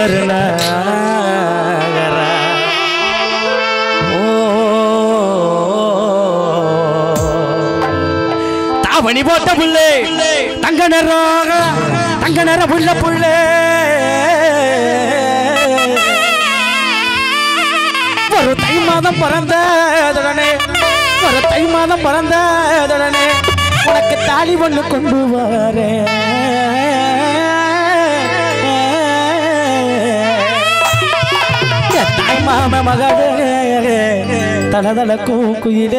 கருணாகர ஓ தாவணி போட்ட புள்ளே தங்க நிற புள்ள புள்ளே ஒரு தை மாதம் பிறந்ததுடனே உனக்கு தாலி ஒண்ணு கொண்டு வரேன் தாய் மாம மகளே தளதளக்கும் குயிலே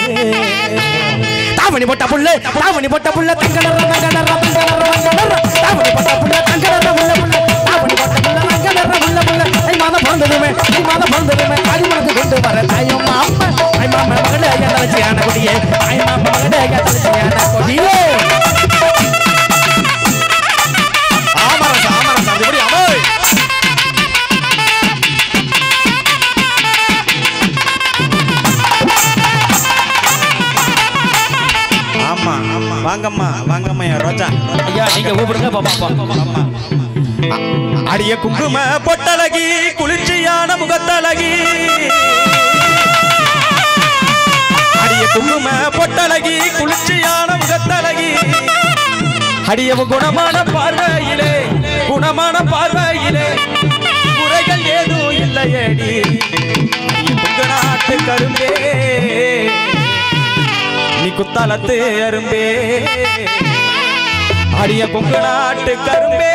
தாவணி போட்ட புள்ள தாவணி போட்ட புள்ள தங்கடற தாவணி போட்ட புள்ள தங்கடற புள்ள தாவணி போட்ட புள்ள தங்கடற புள்ள தை மாதம் பிறந்ததுமே தாலி உனக்கு கொண்டு வர தாய் மாம மகளே தலச்சியான கொடியே தாய் மாம மகளே தலச்சியான கொடியே வாங்கம்மா ரோஜா ஐயா நீங்க கூப்பிடுங்க பாப்பா அடிய குங்கும பொட்டழகி குளிர்ச்சியான முகத்தழகி அடிய குங்கும பொட்டழகி குளிர்ச்சியான முகத்தழகி அடியவ குணமான பார்வையிலே குறைகள் ஏதும் இல்லையடி உங்க நாட்டு கரும்பே நீ குத்தாலத்து அரும்பே அடிய கொங்கு நாட்டு கரும்பே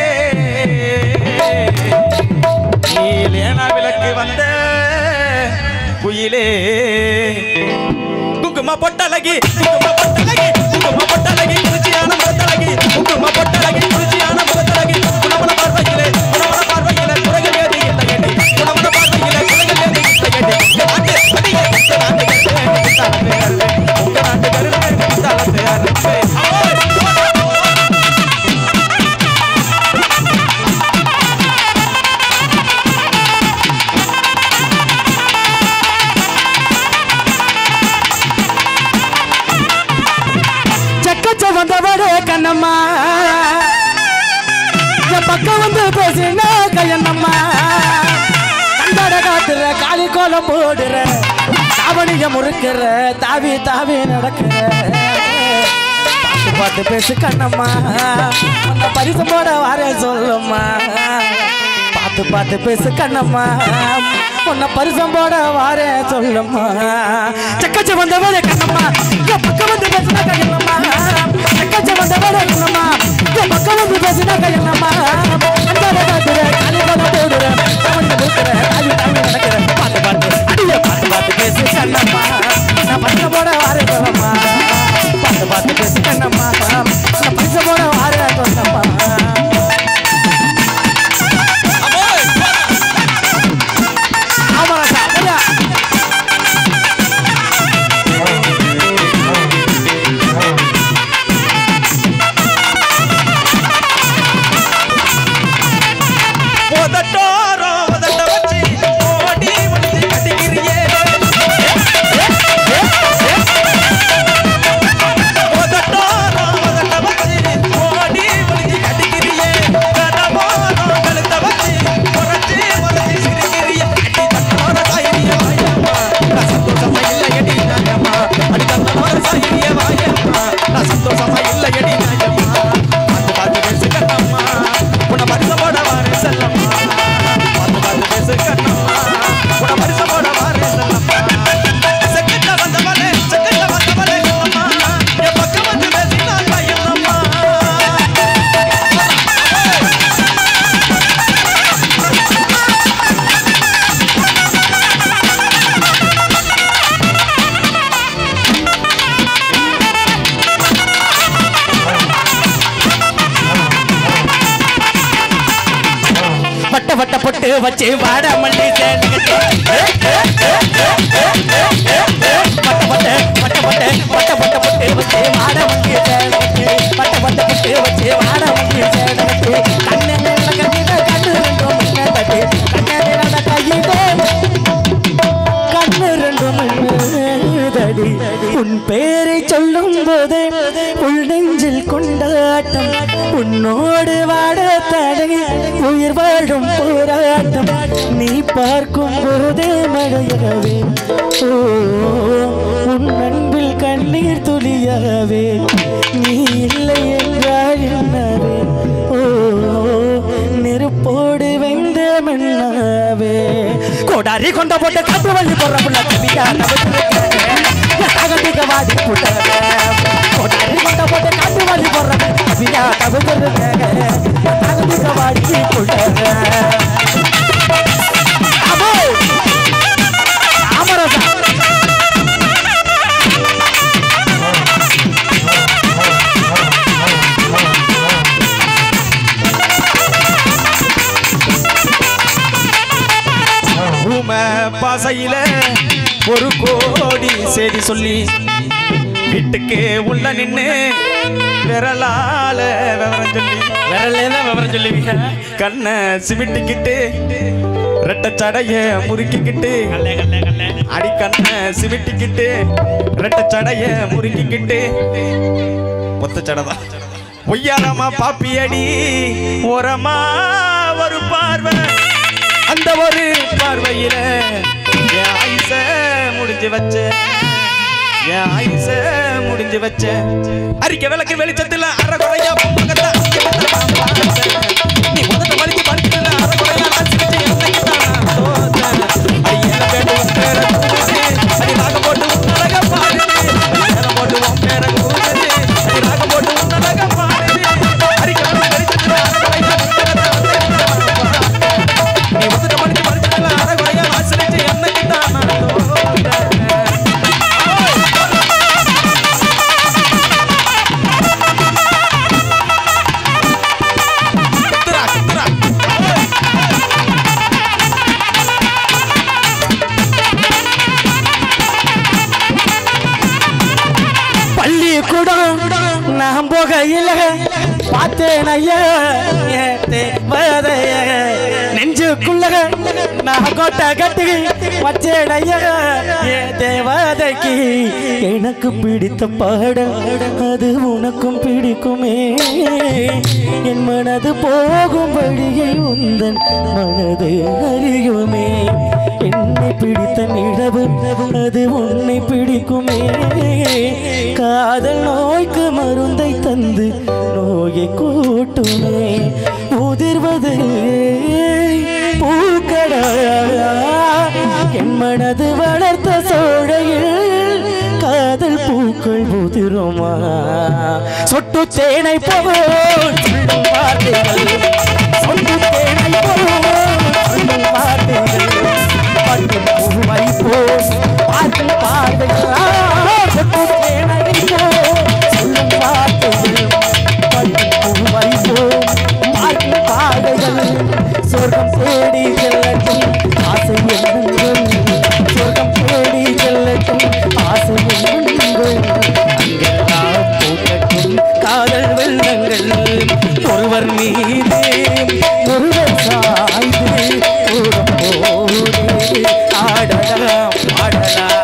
நீ லேனா விளக்கு வந்த குயிலே குங்கும பொட்டழகி குளிர்ச்சியான முகத்தழகி குங்கும பொட்டழகி குளிர்ச்சியான முகத்தழகி குணமன பார்வையிலே குறைகள் ஏது இல்லையடி குணமன பார்வையிலே குறைகள் ஏது செக்கச்ச வந்தவரே கண்ணம்மா என் பக்கம் வந்து பேசினா கையண்ணம்மா கண்டட காட்டுற காலி கோலம் போடுற தாவணிய முறுக்கிற தாவி நடக்கிற பாட்டு பேசு கண்ணம்மா அந்த பரிசு போட வர சொல்லும்மா பாட்டு பேசு கண்ணம்மா உன்னை பரிசம் போட வார சொல்லும்மா செக்கச்ச வந்தவரே கண்ணம்மா என் பக்கம் வந்து பேசினா கையண்ணம்மா செக்கச்ச வந்தவரே கண்ணம்மா என் பக்கம் வந்து பேசினா கையண்ணம்மா கண்டட காட்டுற காலி கோலம் போடுற தாவணிய முறுக்கிற தாவி நடக்கிற பாட்டு பேசு கண்ணம்மா நான் பரிசு போட வார சொல்லம்மா பாட்டு பேசு கண்ணம்மா நான் பரிசு போட வார சொல்லம்மா வட்ட பொட்டு வச்சு வாட மல்லி சேனுக்கிட்டு வட்ட பொட்டு வச்சு வாட மல்லி சேனுக்கிட்டு வட்ட பொட்டு வச்சு வாட மல்லி சேனுக்கிட்டு கண்ணு கண்ணிட கண்ணு ரெண்டும் மண்ண தட்டி கண்ண கையிட கண்ணு ரெண்டும் மண்ணடி உன் பேரை சொல்லும் போதே உள் நெஞ்சில் கொண்டாட்டம் உன்னோடு வாட தடை உயிர் வாழும் போராட்டம் நீ பார்க்கும் போதே மழையவே உன் அன்பில் கண்ணீர் துளியவே நீ இல்லை என்றால் என்னவே நெருப்போடு வெந்த மண்ணாவே கோடாரி கொண்ட போட்டு காட்டு வள்ளி போடுற புள்ள கவியா தகதிக வாடி புட்டவே கோடாரி கொண்ட போட்டு காட்டு வள்ளி போடுற கவியா தகதிக வாடி புட்டவே பாசையில ஒரு கோடி செய்தி சொல்லி வீட்டுக்கு உள்ள நின்னு விரலால விவரம் சொல்லுவீங்க கண்ணை சிமிட்டிக்கிட்டு ரெட்ட சடைய முறுக்கிக்கிட்டு அடி கண்ணை சிமிட்டிக்கிட்டு ரெட்ட சடைய முறுக்கிக்கிட்டு ஒத்த சடைதான் ஒய்யாரமா பாப்பியடி ஓரமா ஒரு பார்வை அந்த ஒரு பார்வையில என் ஆயுச முடிஞ்சு வச்ச அரிக்க விளக்கு வெளிச்சத்துல அறகுறையா பொம்மகத்தை நீ முதல்ல மறிச்சு படிக்கல அறகுறையா போட்டு உன்னழக பாடுது போட்டு உன் பேர கூடுது போட்டு உன்னழக பாடுது அரிக்க விளக்கு வெளிச்சத்துல அறகுறையா நீ முதல்ல மறிச்சு படிக்கல அறகுறையா வாசலிச்சு என்னைக்கு தான் நான் போகையில பார்த்தேன் ஐயா தேவதைய நெஞ்சுக்குள்ள நான் கோட்டை கட்டி வச்சேன் ஐயா தேவதைக்கு எனக்கு பிடித்த பாடல் அது உனக்கும் பிடிக்குமே என் மனது போகும் வழியை உந்தன் மனது அறியுமே என்னை பிடித்த நிலவு அது உன்னை பிடிக்குமே காதல் நோய்க்கு மருந்தை தந்து நோயை கூட்டுமே உதிர்வது பூக்கடா என் மனது வளர்த்த சோழையில் காதல் பூக்கள் உதிருமா சொட்டு தேனை போல் சொல்லும் வார்த்தைகள் சொட்டு தேனை போல் சொல்லும் வார்த்தைகள் பட்டு பூவை போல் பார்க்கும் பார்வைகள் சொட்டு தேனை போல் சொல்லும் வார்த்தைகள் பட்டு பூவை போல் பார்க்கும் பார்வைகள் சொர்க்கம் தேடி செல்லட்டும் ஆசை எண்ணங்கள் சொர்க்கம் தேடி செல்லட்டும் ஆசை எண்ணங்கள் அங்கெல்லாம் போகட்டும் காதல் வெள்ளங்கள் ஒருவர் மீது ஒருவர் சாய்ந்து போது ஆடலாம் ஆடலாம்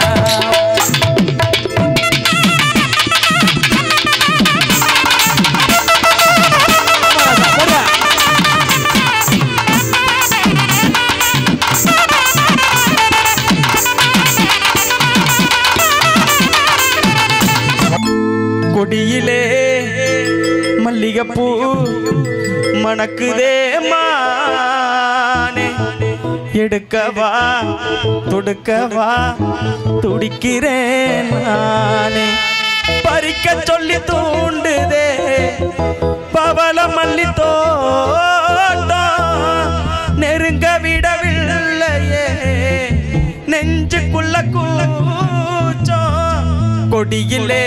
கொடியிலே மல்லிகைப்பூ மணக்குதே மானே எடுக்கவா தொடுக்கவா துடிக்கிறேன் நானே பறிக்க சொல்லி தூண்டுதே பவள மல்லி தோட்டம் நெருங்க விடவில்லையே நெஞ்சுக்குள்ள கூச்சம் கொடியிலே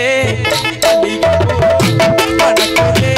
மணக்குதே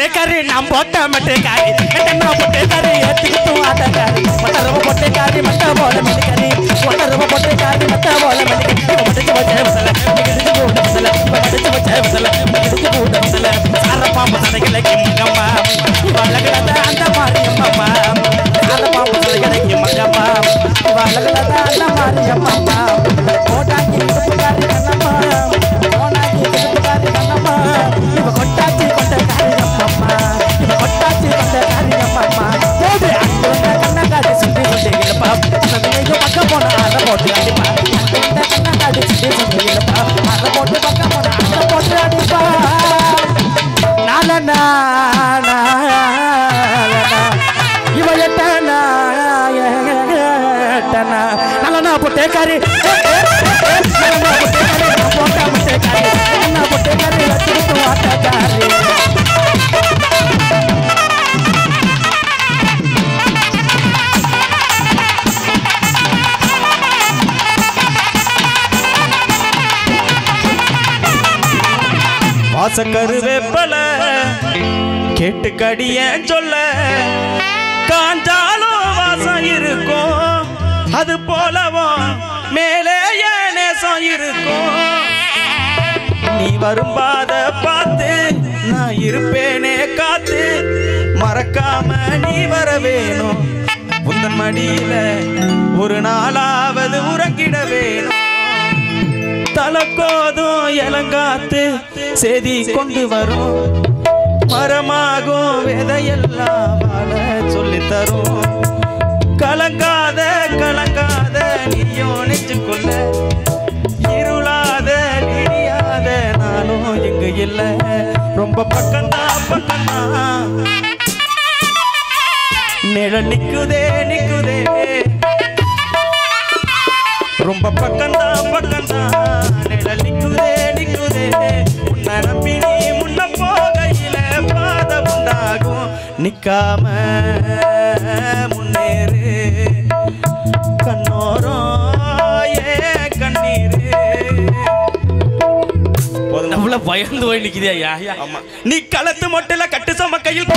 பொட்டேக்காரி நான் போட்ட மட்டேக்காரி என்ன பொட்டேக்காரி ஏத்திக்கிட்டும் ஆட்டக்காரி மட்டரவ பொட்டேக்காரி மட்ட போல மெடிக்காரி மட்டரவ பொட்டேக்காரி மட்ட போல மெடிக்காரி மடிச்சு வச்சே வசல கிடிச்சு போட வசல மடிச்சு வச்சே வசல கிடிச்சு போட வசல சாரப்பாம்பு சடைகளுக்கு மங்கம்மா வலகலத அந்த மாதிரி அம்மா சாரப்பாம்பு சடைகளுக்கு மங்கம்மா வலகலத அந்த மாதிரி அம்மா கோடாக்கி புகாரி கண்ணம்மா கோடாக்கி புகாரி கண்ணம்மா இவ கொட்டாச்சி கொட்டக்காரி அம்மா இவ கொட்டாச்சி கொட்டக்காரி அம்மா போடு அந்த கண்ணகாடி சுத்தி சுத்தி இல்லப்பா சந்தைக்கு பக்கம் போன அத போட்டு அடிப்பா அந்த கண்ணகாடி சுத்தி சுத்தி இல்லப்பா அத போட்டு பக்கம் போன அத போட்டு அடிப்பா நாலனா இவ எட்டனா எட்டனா நாலனா பொட்டேக்காரி நாலனா பொட்டேக்காரி போட்டா பொட்டேக்காரி நாலனா பொட்டேக்காரி வச்சிட்டு ஆட்டக்காரி வாசக்கருவேப்பல கேட்டு கடிய சொல்ல காஞ்சாலும் வாசம் இருக்கும் அது போலவும் மேலே நேசம் இருக்கும் நீ வரும்பாத பார்த்து நான் இருப்பேனே காத்து மறக்காம நீ வர வேணும் உந்தன் மடியில ஒரு நாளாவது உறங்கிட வேணும் தலக்கோதும் இளங்காத்து செய்தி கொண்டு வரும் மரமாகும் விதையெல்லாம் வாழ சொல்லி தரும் கலங்காத கலங்காத நீயும் நெஞ்சுக்குள்ள இருளாத விடியாத நானும் எங்க இல்ல ரொம்ப பக்கம்தான் பக்கம்தான் நிழல் நிக்குதே நிக்குதே ரொம்ப பக்கம்தான் பக்கம்தான் நிழல் நிக்குதே நிக்குதே உன்னை நம்பி நீ முன்ன போகையில பாதம் உண்டாகும் நிக்காம முன்னேறு கண்ணோரம் ஏ கண்ணீரு நம்மள பயந்து போய் நிக்குதே ஐயா ஆமா நீ களத்து மொட்டையில கட்டு சம கையில்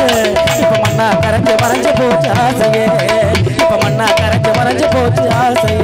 இப்ப மண்ணா கரைஞ்சு மறைஞ்சு போச்சு ஆசையே